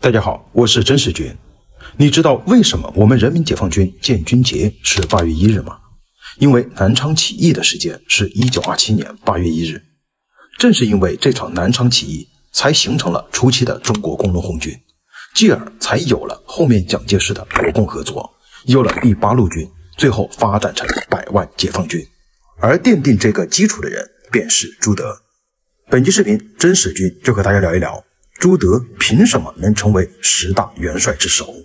大家好，我是真实君。你知道为什么我们人民解放军建军节是8月1日吗？因为南昌起义的时间是1927年8月1日。正是因为这场南昌起义，才形成了初期的中国工农红军，继而才有了后面蒋介石的国共合作，有了第8路军，最后发展成100万解放军。而奠定这个基础的人便是朱德。本期视频真实君就和大家聊一聊朱德凭什么能成为10大元帅之首。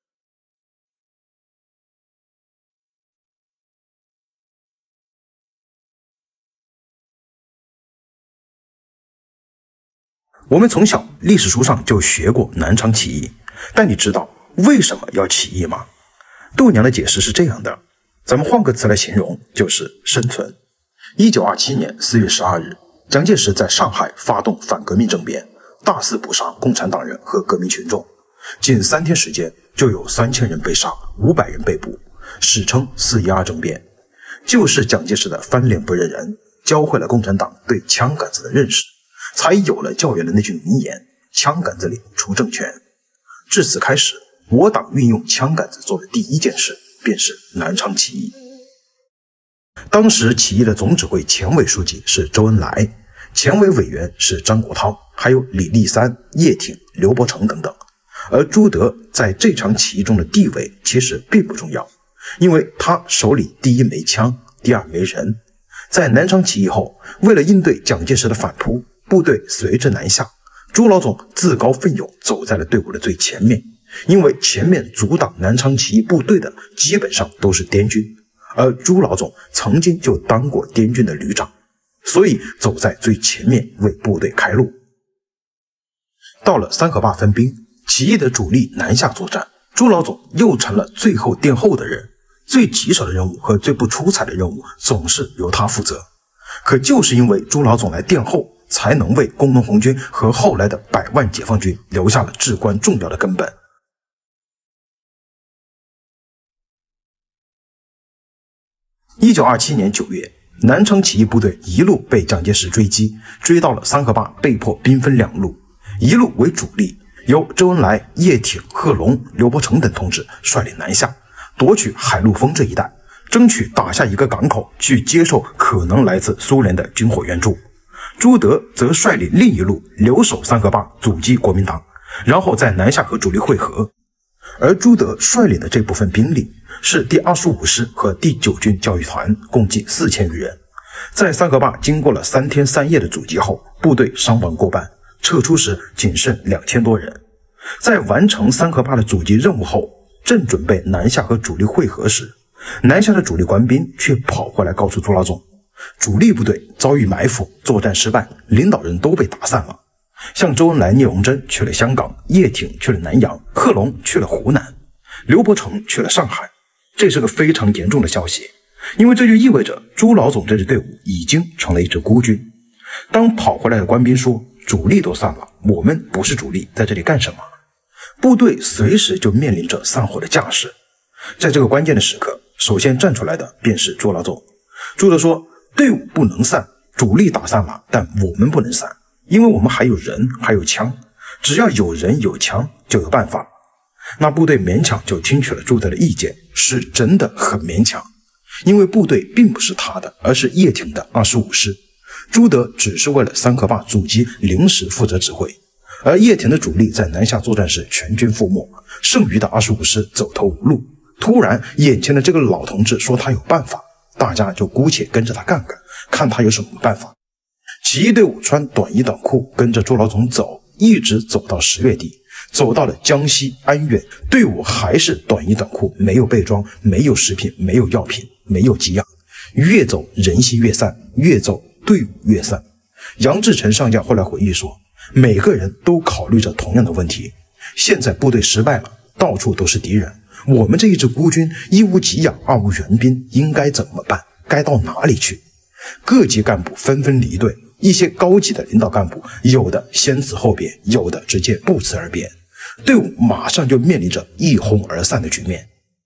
我们从小历史书上就学过南昌起义，但你知道为什么要起义吗？度娘的解释是这样的，咱们换个词来形容，就是生存。1927年4月12日，蒋介石在上海发动反革命政变，大肆捕杀共产党人和革命群众，仅3天时间就有3000人被杀，500人被捕，史称4·12政变。就是蒋介石的翻脸不认人，教会了共产党对枪杆子的认识，才有了教员的那句名言：枪杆子里出政权。至此开始，我党运用枪杆子做的第一件事便是南昌起义。当时起义的总指挥前委书记是周恩来，前委委员是张国焘，还有李立三、叶挺、刘伯承等等。而朱德在这场起义中的地位其实并不重要，因为他手里第一没枪，第二没人。在南昌起义后，为了应对蒋介石的反扑，部队随之南下，朱老总自告奋勇走在了队伍的最前面，因为前面阻挡南昌起义部队的基本上都是滇军，而朱老总曾经就当过滇军的旅长，所以走在最前面为部队开路。到了三河坝分兵，起义的主力南下作战，朱老总又成了最后殿后的人，最棘手的任务和最不出彩的任务总是由他负责。可就是因为朱老总来殿后，才能为工农红军和后来的100万解放军留下了至关重要的根本。1927年9月，南昌起义部队一路被蒋介石追击，追到了三河坝，被迫兵分2路，一路为主力，由周恩来、叶挺、贺龙、刘伯承等同志率领南下，夺取海陆丰这一带，争取打下一个港口，去接受可能来自苏联的军火援助。朱德则率领另一路留守三河坝，阻击国民党，然后在南下和主力会合。而朱德率领的这部分兵力是第25师和第9军教育团，共计4000余人。在三河坝经过了3天3夜的阻击后，部队伤亡过半，撤出时仅剩2000多人。在完成三河坝的阻击任务后，正准备南下和主力会合时，南下的主力官兵却跑过来告诉朱老总，主力部队遭遇埋伏，作战失败，领导人都被打散了。像周恩来、聂荣臻去了香港，叶挺去了南洋，贺龙去了湖南，刘伯承去了上海。这是个非常严重的消息，因为这就意味着朱老总这支队伍已经成了一支孤军。当跑回来的官兵说主力都散了，我们不是主力，在这里干什么？部队随时就面临着散伙的架势。在这个关键的时刻，首先站出来的便是朱老总。朱德说，队伍不能散，主力打散了，但我们不能散，因为我们还有人，还有枪，只要有人有枪就有办法。那部队勉强就听取了朱德的意见，是真的很勉强，因为部队并不是他的，而是叶挺的25师。朱德只是为了三河坝阻击临时负责指挥，而叶挺的主力在南下作战时全军覆没，剩余的25师走投无路。突然眼前的这个老同志说他有办法，大家就姑且跟着他干干，看他有什么办法。起义队伍穿短衣短裤跟着朱老总走，一直走到10月底，走到了江西安远，队伍还是短衣短裤，没有备装，没有食品，没有药品，没有给养。越走人心越散，越走队伍越散。杨志成上将后来回忆说，每个人都考虑着同样的问题，现在部队失败了，到处都是敌人，我们这一支孤军，一无给养，二无援兵，应该怎么办？该到哪里去？各级干部纷纷离队，一些高级的领导干部有的先辞后别，有的直接不辞而别，队伍马上就面临着一哄而散的局面。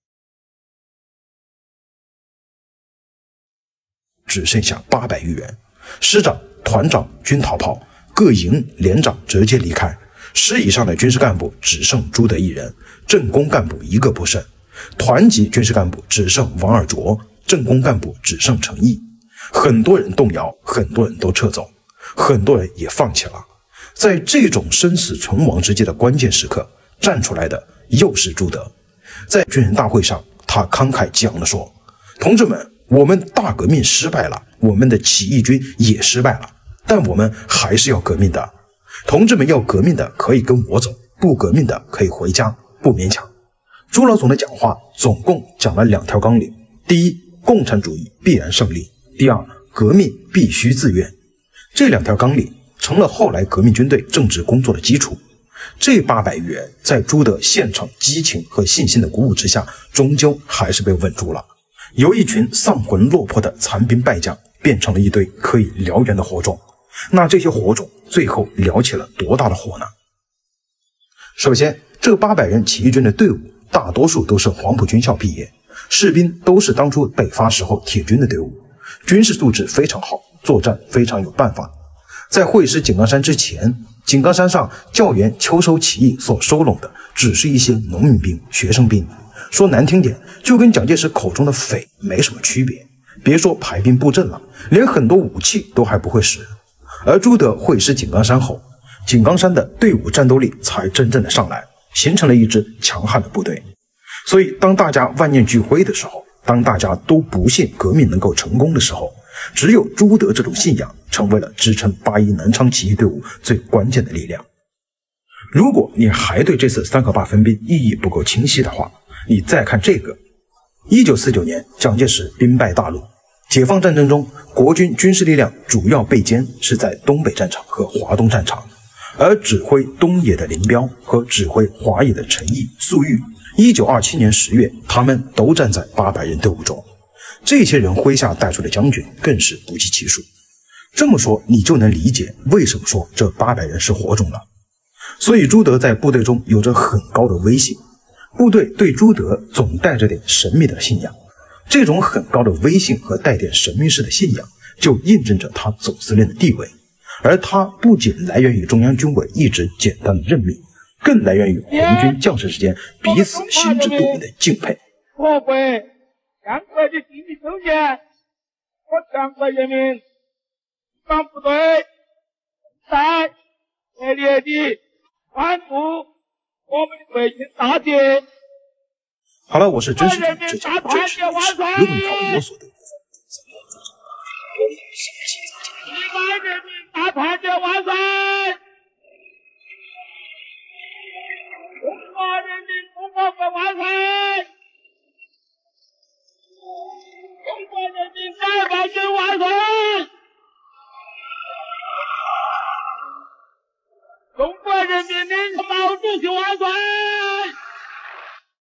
只剩下800余人，师长、团长均逃跑，各营连长直接离开， 师以上的军事干部只剩朱德一人，政工干部一个不剩。团级军事干部只剩王尔琢，政工干部只剩程毅。很多人动摇，很多人都撤走，很多人也放弃了。在这种生死存亡之际的关键时刻，站出来的又是朱德。在军人大会上，他慷慨激昂地说：“同志们，我们大革命失败了，我们的起义军也失败了，但我们还是要革命的。同志们要革命的可以跟我走，不革命的可以回家，不勉强。”朱老总的讲话总共讲了2条纲领：第一，共产主义必然胜利；第二，革命必须自愿。这2条纲领成了后来革命军队政治工作的基础。这800余人在朱德现场激情和信心的鼓舞之下，终究还是被稳住了，由一群丧魂落魄的残兵败将变成了一堆可以燎原的火种。那这些火种最后燎起了多大的火呢？首先，这800人起义军的队伍大多数都是黄埔军校毕业，士兵都是当初北伐时候铁军的队伍，军事素质非常好，作战非常有办法。在会师井冈山之前，井冈山上教员秋收起义所收拢的只是一些农民兵、学生兵，说难听点，就跟蒋介石口中的匪没什么区别。别说排兵布阵了，连很多武器都还不会使。而朱德会师井冈山后，井冈山的队伍战斗力才真正的上来，形成了一支强悍的部队。所以当大家万念俱灰的时候，当大家都不信革命能够成功的时候，只有朱德这种信仰成为了支撑81南昌起义队伍最关键的力量。如果你还对这次3和8分兵意义不够清晰的话，你再看这个。1949年，蒋介石兵败大陆，解放战争中国军军事力量主要备歼是在东北战场和华东战场，而指挥东野的林彪和指挥华野的陈毅、粟裕，1927年10月，他们都站在800人队伍中。这些人麾下带出的将军更是不计其数。这么说，你就能理解为什么说这800人是火种了。所以朱德在部队中有着很高的威信，部队对朱德总带着点神秘的信仰。这种很高的威信和带点神秘式的信仰，就印证着他总司令的地位。而他不仅来源于中央军委一直简单的任命，更来源于红军将士之间彼此心知肚明的敬佩。 我会全国的秘密证件和全国人民帮部队在热烈地关注我们的国庆大捷。 好了，我是真实的这讲真实的历史。如果你看我所得， 100人民大团结万岁！中华人民共和国万岁！中国人民解放军万岁！中国人民民主党主席万岁！